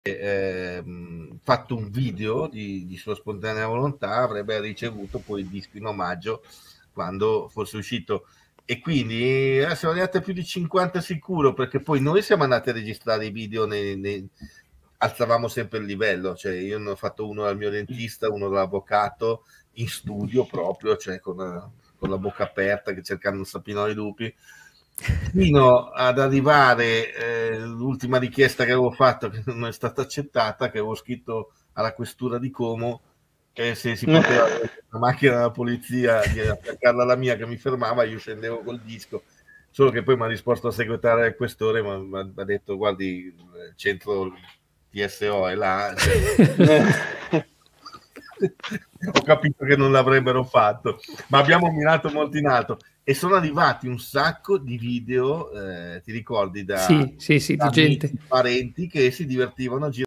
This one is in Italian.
fatto un video di sua spontanea volontà, avrebbe ricevuto poi il disco in omaggio quando fosse uscito. E quindi siamo arrivati a più di 50 sicuro, perché poi noi siamo andati a registrare i video, alzavamo sempre il livello, cioè io ne ho fatto uno dal mio dentista, uno dall'avvocato, in studio proprio, cioè con la bocca aperta, che cercando un sapino ai lupi, fino ad arrivare l'ultima richiesta che avevo fatto, che non è stata accettata, che avevo scritto alla questura di Como che se si poteva la macchina della polizia di attaccarla alla mia che mi fermava, io scendevo col disco. Solo che poi mi ha risposto il segretario del questore, mi ha detto guardi, il centro TSO è là, cioè, ho capito che non l'avrebbero fatto, ma abbiamo mirato molto in alto e sono arrivati un sacco di video, ti ricordi, da sì, di gente, parenti che si divertivano a girare